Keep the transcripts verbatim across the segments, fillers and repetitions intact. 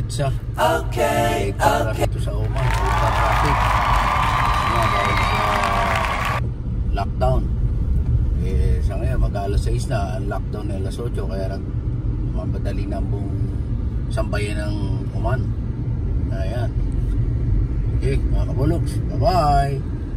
Edsa. Okay, okay. Dito sa Oman, sa traffic. Nga, dahil sa lockdown. Eh, sa ngayon, mag-alas sais na, ang lockdown na alas otso, kaya nag mamadali na ang buong sambayan ng Oman. Ayan. Okay, mga kabologs, bye-bye!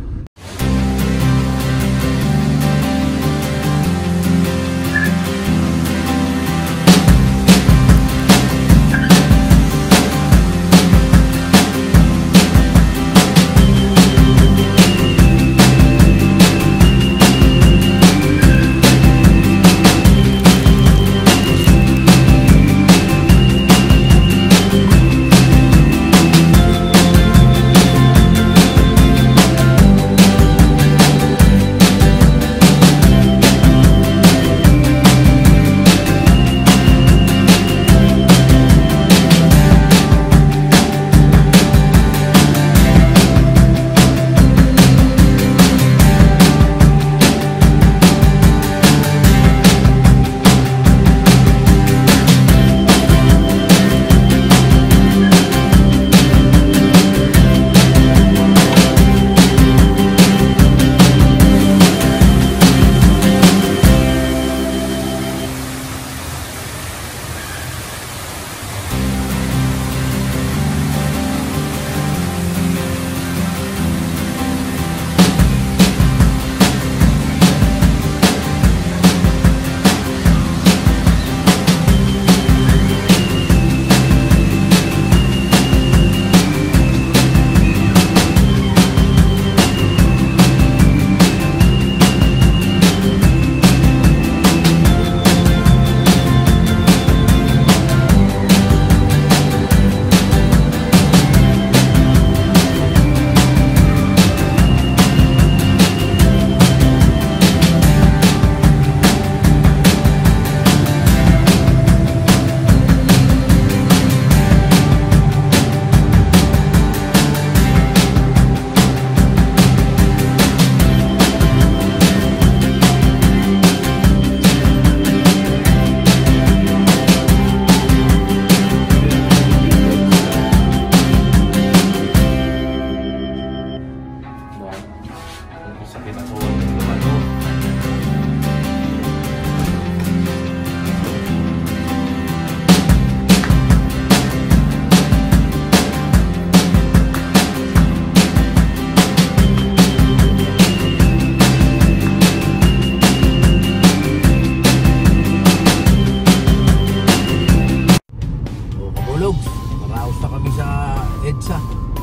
Maraos na kami sa Edsa.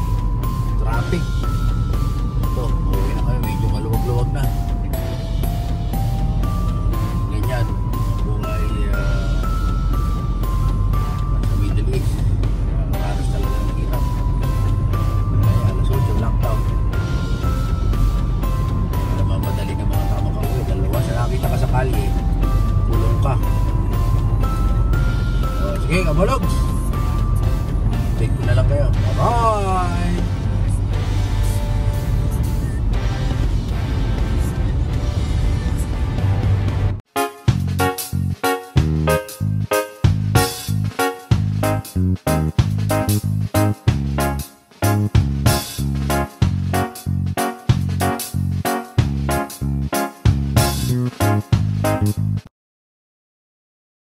Traffic. Ito, okay na kami. Medyo maluwag-luwag na. Ganyan. Buhay uh, sa Middle East. Maraos talaga ng hirap. Kaya alas otso lockdown. Namamadali ng mga tama ka uwi. Dalawa sa nakita ka sa kalye. Kulong ka. O, sige, kabalogs. Take ko na lang kayo. Bye-bye!